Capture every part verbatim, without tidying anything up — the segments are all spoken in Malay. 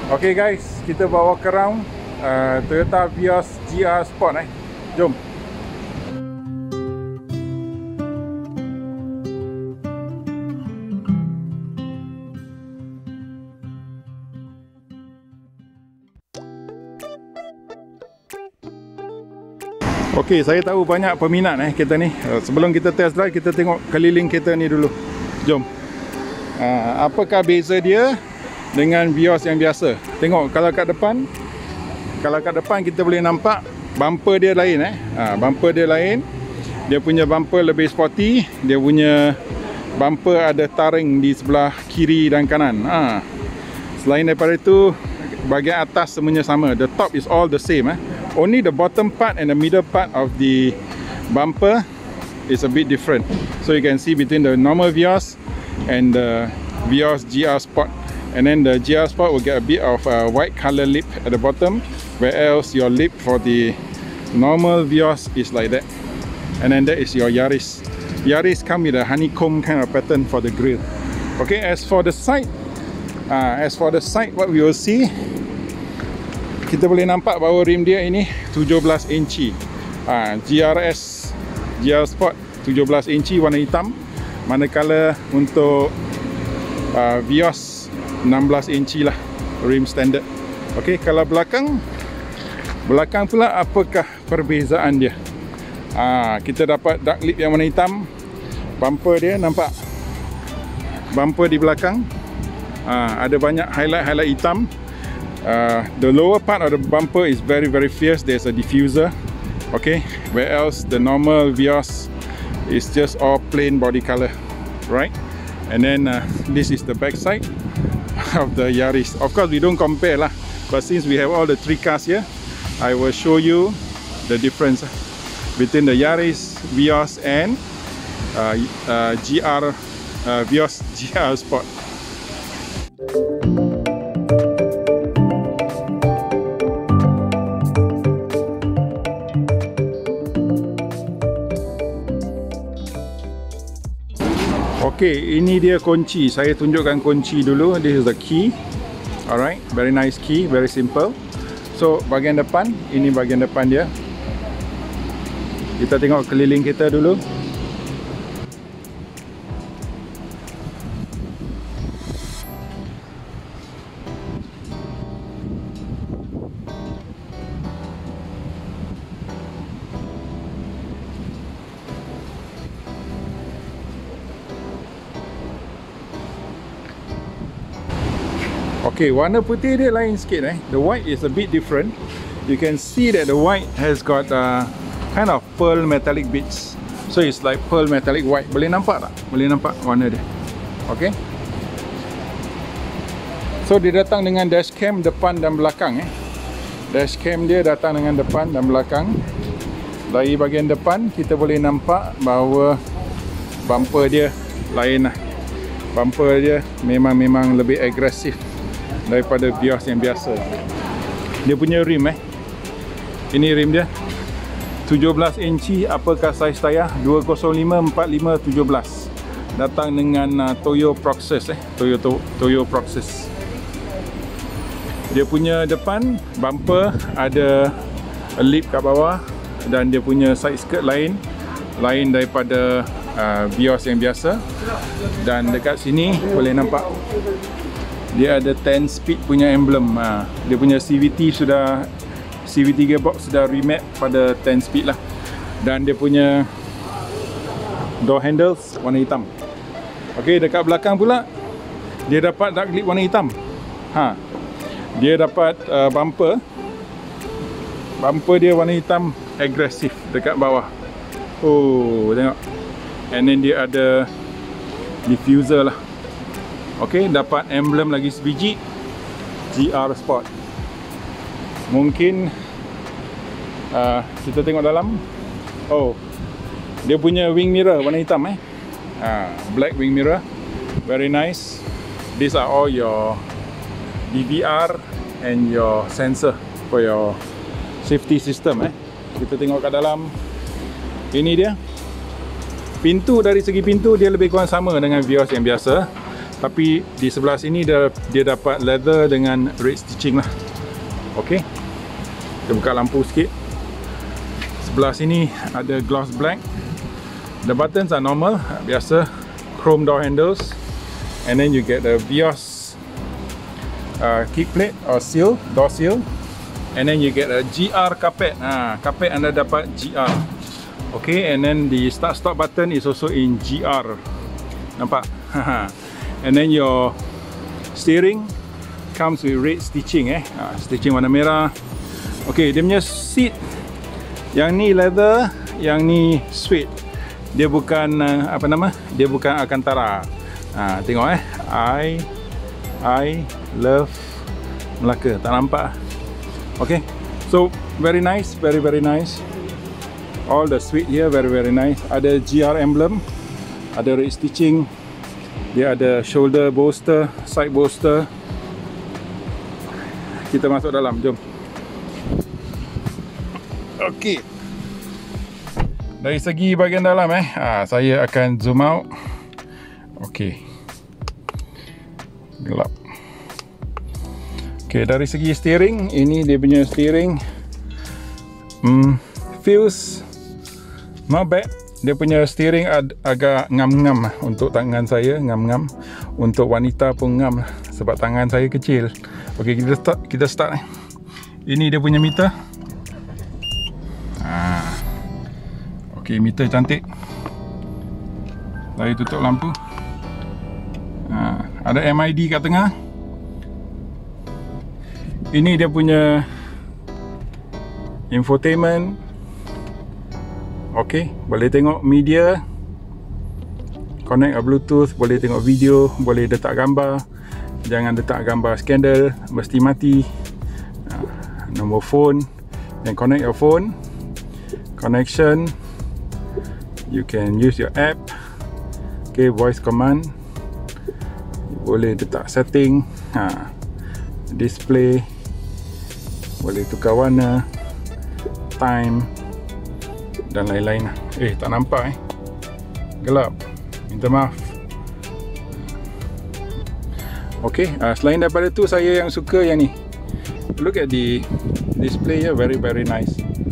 Okay guys, kita bawa walk around uh, Toyota Vios G R Sport eh. Jom. Okey, saya tahu banyak peminat eh kereta ni. Sebelum kita test drive, kita tengok keliling kereta ni dulu. Jom. Uh, apakah beza dia dengan Vios yang biasa? Tengok kalau kat depan, kalau kat depan kita boleh nampak bumper dia lain eh. Uh, bumper dia lain. Dia punya bumper lebih sporty. Dia punya bumper ada taring di sebelah kiri dan kanan. Uh. Selain daripada itu, bahagian atas semuanya sama. The top is all the same eh. Only the bottom part and the middle part of the bumper is a bit different. So you can see between the normal Vios and the Vios G R Sport. And then the G R Sport will get a bit of a white color lip at the bottom, where else your lip for the normal Vios is like that. And then that is your Yaris. Yaris come with a honeycomb kind of pattern for the grille. Okay, as for the side, uh, as for the side, what we will see, kita boleh nampak bahawa rim dia ini tujuh belas inci. ha, G R S G R Sport tujuh belas inci warna hitam, manakala untuk uh, Vios enam belas inci lah rim standard. Okey, kalau belakang belakang pula apakah perbezaan dia? ha, Kita dapat dark lip yang warna hitam. Bumper dia nampak, bumper di belakang ha, ada banyak highlight-highlight hitam. Uh, the lower part of the bumper is very very fierce. There's a diffuser, okay, where else the normal Vios is just all plain body color, right? And then uh, this is the back side of the Yaris. Of course we don't compare lah, but since we have all the three cars here, I will show you the difference between the Yaris, Vios and uh, uh, G R uh, Vios G R Sport. Okey, ini dia kunci. Saya tunjukkan kunci dulu. This is the key. Alright, very nice key, very simple. So, bahagian depan, ini bahagian depan dia. Kita tengok keliling kita dulu. Okay, warna putih dia lain sikit eh. The white is a bit different. You can see that the white has got uh, kind of pearl metallic bits. So it's like pearl metallic white. Boleh nampak tak? Boleh nampak warna dia. Okay. So dia datang dengan dashcam depan dan belakang eh. Dashcam dia datang dengan depan dan belakang. Dari bahagian depan kita boleh nampak bahawa bumper dia lain lah. Bumper dia memang-memang lebih agresif daripada Vios yang biasa. Dia punya rim eh. Ini rim dia tujuh belas inci. Apakah saiz tayar? dua kosong lima empat lima tujuh belas. Datang dengan uh, Toyo Proxys eh. Toyo Toyo Proxys. Dia punya depan bumper ada lip kat bawah, dan dia punya side skirt lain lain daripada uh, Vios yang biasa. Dan dekat sini boleh nampak dia ada ten speed punya emblem. ha. Dia punya C V T sudah C V T gearbox sudah remap pada ten speed lah. Dan dia punya door handles warna hitam. Okey, dekat belakang pula dia dapat dark lip warna hitam. Ha. Dia dapat uh, bumper. Bumper dia warna hitam agresif dekat bawah. Oh, tengok. And then dia ada diffuser lah. Okey, dapat emblem lagi sebiji, G R Sport. Mungkin uh, kita tengok dalam. Oh, dia punya wing mirror warna hitam eh. uh, Black wing mirror, very nice. These are all your D V R and your sensor for your safety system eh. Kita tengok kat dalam. Ini dia. Pintu, dari segi pintu dia lebih kurang sama dengan Vios yang biasa. Tapi di sebelah sini dia, dia dapat leather dengan red stitching lah. Ok, kita buka lampu sikit. Sebelah sini ada gloss black. The buttons are normal, biasa, chrome door handles. And then you get the Vios uh, kick plate or seal, door seal. And then you get a G R carpet. Ha, carpet anda dapat G R. Okay, and then the start stop button is also in G R. Nampak? And then your steering comes with red stitching eh. Ha, stitching warna merah. Okay, dia punya seat yang ni leather, yang ni suede. Dia bukan uh, apa nama? Dia bukan Alcantara. Ha, tengok eh. I I love Melaka. Tak nampak. Okay. So very nice, very very nice. All the suede here very very nice. Ada G R emblem, ada red stitching. Dia ada shoulder bolster, side bolster. Kita masuk dalam, jom. Okay. Dari segi bahagian dalam eh, ha, saya akan zoom out. Okay. Gelap. Okay, dari segi steering, ini dia punya steering. Hmm, feels not bad. Dia punya steering ag agak ngam-ngam untuk tangan saya, ngam-ngam. Untuk wanita pun ngam sebab tangan saya kecil. Okay, kita start, kita start eh. Ini dia punya meter. Ha. Okay, meter cantik. Saya tutup lampu. Ha, ada M I D kat tengah. Ini dia punya infotainment. Ok, boleh tengok media, connect Bluetooth, boleh tengok video, boleh letak gambar. Jangan letak gambar skandal, mesti mati. Ha, nombor phone, then connect your phone. Connection, you can use your app. Ok, voice command. Boleh letak setting. Ha, display. Boleh tukar warna, time dan lain-lain. Eh, tak nampak eh. Gelap. Minta maaf. Okay, uh, selain daripada tu, saya yang suka yang ni. Look at the display here, very very nice.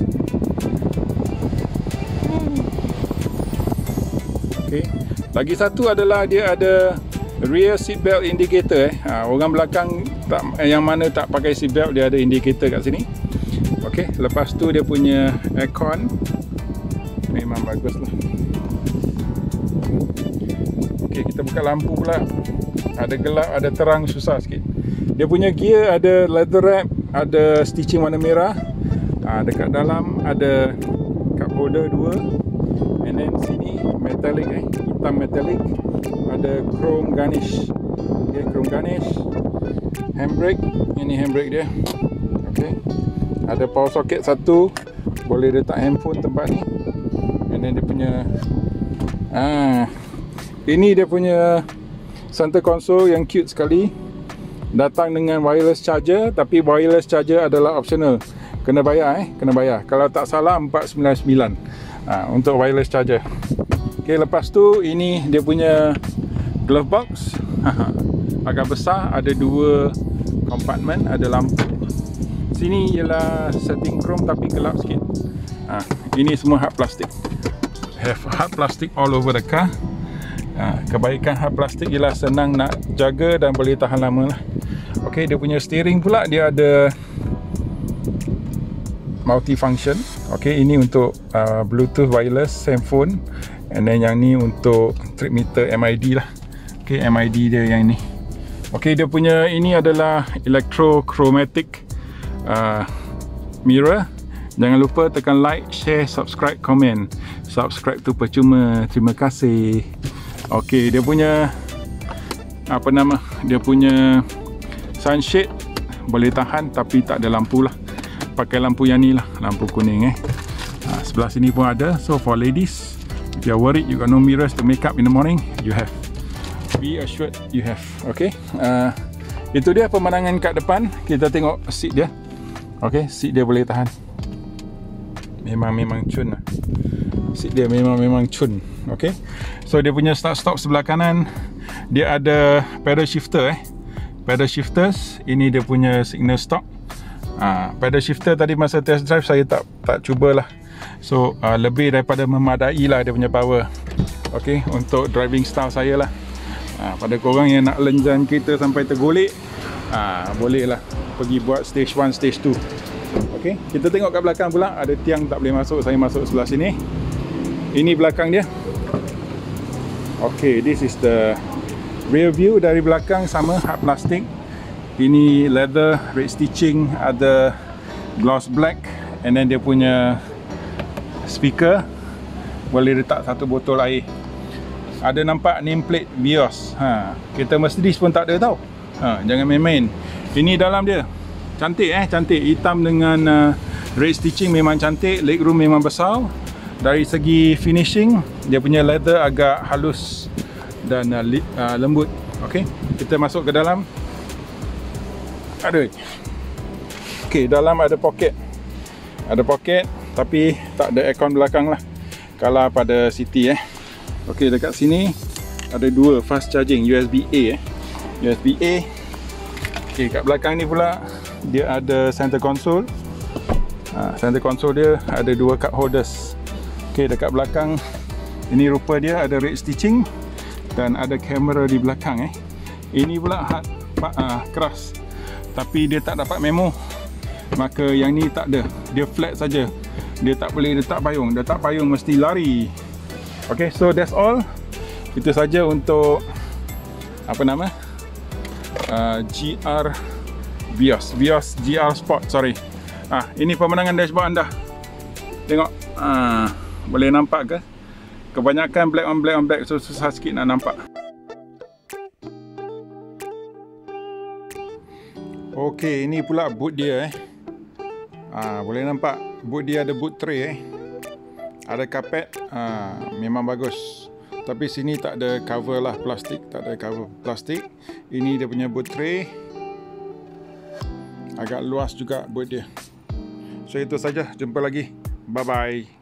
Okay, lagi satu adalah dia ada rear seat belt indicator eh. Ha, orang belakang tak, yang mana tak pakai seat belt, dia ada indicator kat sini. Okey, lepas tu dia punya aircon memang bagus lah. Okey, kita buka lampu pula. Ada gelap, ada terang, susah sikit. Dia punya gear ada leather wrap, ada stitching warna merah. Ha, dekat dalam ada cup holder dua. And then sini metallic eh, hitam metallic. Ada chrome garnish. Okay, chrome garnish. Handbrake, ini handbrake dia. Okay. Ada power socket satu, boleh letak handphone tempat ni. And then dia punya ah, ini dia punya center console yang cute sekali. Datang dengan wireless charger, tapi wireless charger adalah optional. Kena bayar eh, kena bayar. Kalau tak salah empat sembilan sembilan ah, untuk wireless charger. Okay, lepas tu ini dia punya glove box. Agak besar, ada dua compartment, ada lampu. Sini ialah setting chrome tapi gelap sikit. Ha, ini semua hard plastik. Have hard plastic all over the car. Ha, kebaikan hard plastik ialah senang nak jaga dan boleh tahan lama lah. Ok, dia punya steering pula dia ada multifunction. Ok, ini untuk uh, Bluetooth wireless, handphone. And then yang ni untuk trip meter M I D lah. Ok, M I D dia yang ni. Ok, dia punya ini adalah electrochromatic uh, mirror. Jangan lupa tekan like, share, subscribe, komen. Subscribe tu percuma. Terima kasih. Ok, dia punya apa nama? Dia punya sunshade boleh tahan tapi tak ada lampu lah. Pakai lampu yang ni lah, lampu kuning eh. Ha, sebelah sini pun ada. So for ladies, if you are worried you got no mirrors to make up in the morning, you have. Be assured you have. Okay, uh, itu dia pemandangan kat depan. Kita tengok seat dia. Okay, seat dia boleh tahan. Memang memang cun lah. Seat dia memang memang cun. Okay, so dia punya start stop sebelah kanan, dia ada pedal shifter eh. Pedal shifters, ini dia punya signal stop. Ha, pedal shifter tadi masa test drive saya tak tak cubalah. So uh, lebih daripada memadai lah dia punya power. Okay, untuk driving style saya lah. Ha, pada korang yang nak lenjan kereta sampai tergolek, ha, boleh lah pergi buat stage one, stage two. Okay, kita tengok kat belakang pula, ada tiang tak boleh masuk, saya masuk sebelah sini. Ini belakang dia. Okay, this is the rear view dari belakang, sama hard plastik. Ini leather, red stitching, ada gloss black, and then dia punya speaker boleh letak satu botol air. Ada nampak nameplate Vios. Ha, kita Mercedes pun tak ada tau. Ha, jangan main-main. Ini dalam dia. Cantik eh, cantik. Hitam dengan uh, red stitching memang cantik. Legroom memang besar. Dari segi finishing, dia punya leather agak halus dan uh, li, uh, lembut. Okey, kita masuk ke dalam. Ada. Okey, dalam ada poket. Ada poket tapi tak ada aircon belakang lah. Kalau pada City eh. Okey, dekat sini ada dua fast charging U S B A eh. U S B A. Okey, kat belakang ni pula dia ada center console. Ha, center console dia ada dua cup holders. Okey, dekat belakang ini rupa dia ada red stitching dan ada kamera di belakang eh. Ini pula hard uh, keras. Tapi dia tak dapat memo. Maka yang ni tak ada. Dia flat saja. Dia tak boleh letak payung. Dia tak payung mesti lari. Okay, so that's all. Itu saja untuk apa nama? Uh, G R Vios. Vios G R Sport, sorry. Ah, ini pemandangan dashboard anda. Tengok. Ah, boleh nampak ke? Kebanyakan black on black on black, so susah sikit nak nampak. Okey, ini pula boot dia eh. Ah, boleh nampak boot dia ada boot tray eh. Ada kapet, ah, memang bagus. Tapi sini tak ada cover lah, plastik, tak ada cover plastik. Ini dia punya boot tray. Agak luas juga boot dia. So itu saja, jumpa lagi. Bye bye.